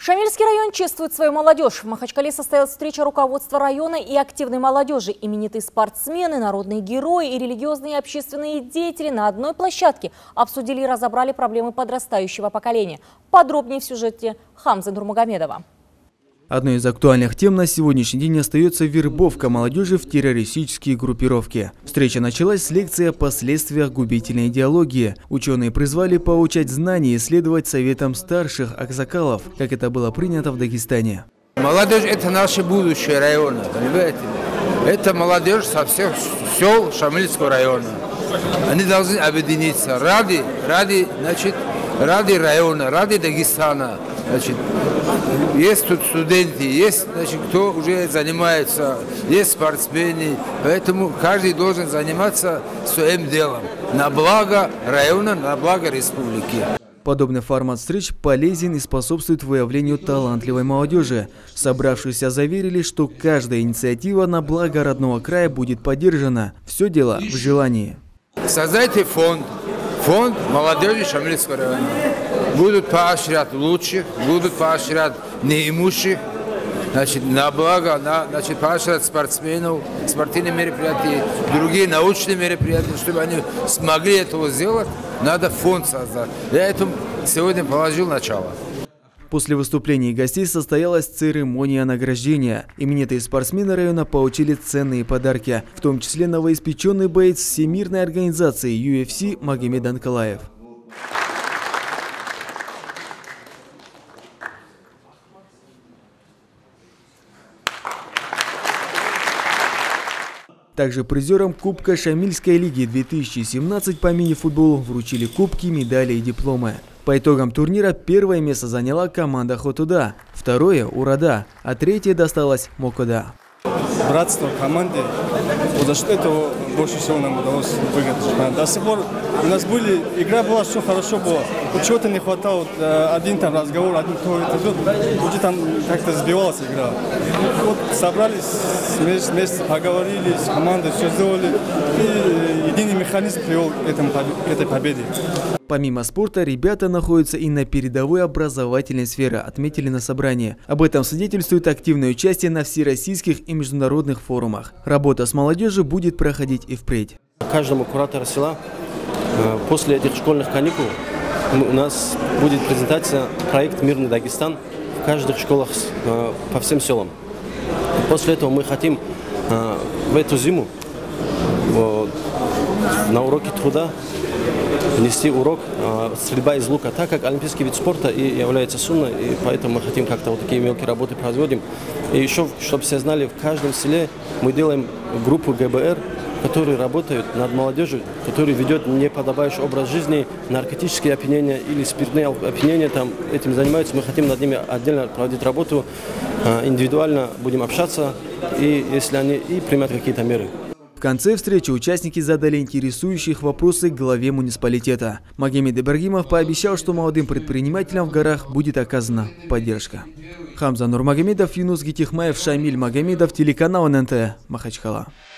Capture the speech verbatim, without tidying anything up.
Шамильский район чествует свою молодежь. В Махачкале состоялась встреча руководства района и активной молодежи. Именитые спортсмены, народные герои и религиозные и общественные деятели на одной площадке обсудили и разобрали проблемы подрастающего поколения. Подробнее в сюжете Хамзы Нурмагомедова. Одной из актуальных тем на сегодняшний день остается вербовка молодежи в террористические группировки. Встреча началась с лекции о последствиях губительной идеологии. Ученые призвали получать знания и следовать советам старших аксакалов, как это было принято в Дагестане. Молодежь – это наше будущее района, понимаете? Это молодежь со всех сел Шамильского района. Они должны объединиться ради, ради, значит, ради района, ради Дагестана. Значит, есть тут студенты, есть, значит, кто уже занимается, есть спортсмены, поэтому каждый должен заниматься своим делом на благо района, на благо республики. Подобный формат встреч полезен и способствует выявлению талантливой молодежи. Собравшиеся заверили, что каждая инициатива на благо родного края будет поддержана. Все дело в желании. Создайте фонд, фонд молодежи Шамильского района. Будут поощрять лучших, будут поощрять неимущих, значит, на благо, на, значит, поощрять спортсменов, спортивные мероприятия, другие научные мероприятия, чтобы они смогли этого сделать, надо фонд создать. Я этому сегодня положил начало. После выступлений гостей состоялась церемония награждения. Именитые спортсмены района получили ценные подарки, в том числе новоиспеченный боец Всемирной организации ю эф си Магомед Анкалаев. Также призерам Кубка Шамильской лиги две тысячи семнадцать по мини-футболу вручили кубки, медали и дипломы. По итогам турнира первое место заняла команда Хотуда, второе – Урада, а третье досталось Мокода. Братство команды, вот за что этого больше всего нам удалось выиграть. До сих пор у нас были, игра была, все хорошо было. Вот чего-то не хватало, один там разговор, один кто это идет, уже там как-то сбивалась игра. Вот собрались, вместе, вместе поговорили, с командой все сделали, и единый механизм привел к, этому, к этой победе. Помимо спорта, ребята находятся и на передовой образовательной сфере, отметили на собрании. Об этом свидетельствует активное участие на всероссийских и международных форумах. Работа с молодежью будет проходить и впредь. Каждому куратору села после этих школьных каникул у нас будет презентация проекта «Мирный Дагестан» в каждых школах по всем селам. После этого мы хотим в эту зиму на уроке труда внести урок э, стрельба из лука, так как олимпийский вид спорта и является сунной, и поэтому мы хотим как-то вот такие мелкие работы производим. И еще, чтобы все знали, в каждом селе мы делаем группу гэ бэ эр, которые работают над молодежью, которые ведет неподобающий образ жизни, наркотические опьянения или спиртные опьянения, там этим занимаются. Мы хотим над ними отдельно проводить работу, э, индивидуально будем общаться, и если они и примут какие-то меры. В конце встречи участники задали интересующих вопросы главе муниципалитета. Магомед Ибрагимов пообещал, что молодым предпринимателям в горах будет оказана поддержка. Хамза Нурмагомедов, Юнус Гитихмаев, Шамиль Магомедов, телеканал эн эн тэ, Махачкала.